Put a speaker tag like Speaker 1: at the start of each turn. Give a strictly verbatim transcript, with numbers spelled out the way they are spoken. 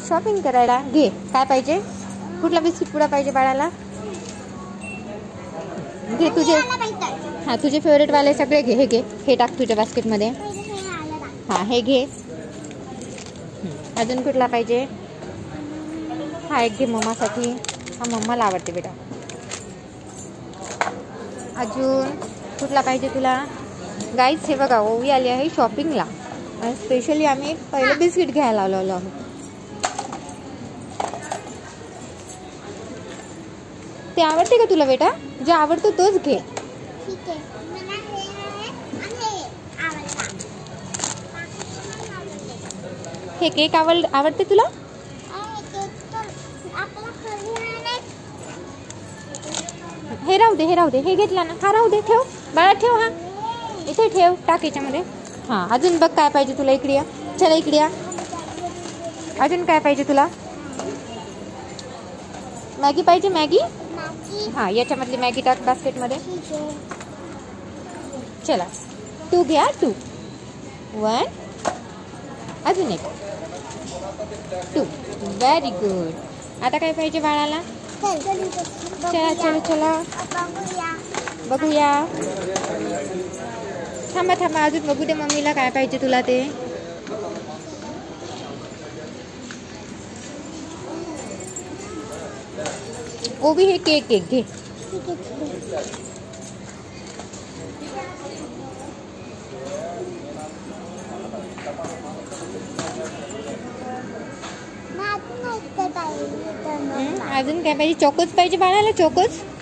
Speaker 1: Shopping करायला. घे, काय पाहिजे? कुठला बिस्किट पुडा पाहिजे बाळाला? घे तुझे, हां तुझे फेवरेट वाले सगळे घे. हे घे, हे टाक तुझ्या बास्केटमध्ये. हां हे घे. अजून कुठला पाहिजे? हा एक घे मम्मासाठी. हा मम्माला आवडते बेटा. अजून कुठला पाहिजे तुला? गाईज हे बघा, ओवी आली आहे शॉपिंगला आणि स्पेशली आम्ही पहिले बिस्किट घ्यायला आलो आहोत. ते आवडते का तुला बेटा? जे आवडतो तोच घे. हे केक आवड आवडते तुला? हे राहू दे, हे राहू दे. हे घेतला ना, हा राहू दे. ठेव बाळा, ठेव. हा इथे ठेव, टाक याच्यामध्ये. हां अजून बघ काय पाहिजे तुला. इकडे या, चला इकडे या. अजून काय पाहिजे तुला? मॅगी पाहिजे? मॅगी, हां याच्यामधली मॅगी टाक बास्केटमध्ये. चला टू घ्या, टू. वन, अजून एक, टू. Very good. आता काय पाहिजे बाळाला? चला चला चला बघूया. थांबा थांबा, अजून बघू दे मम्मीला काय पाहिजे तुला ते. ओवी हे केक केक घे. अजून काय पाहिजे? चोकोच पाहिजे बाळाला? चोकोच.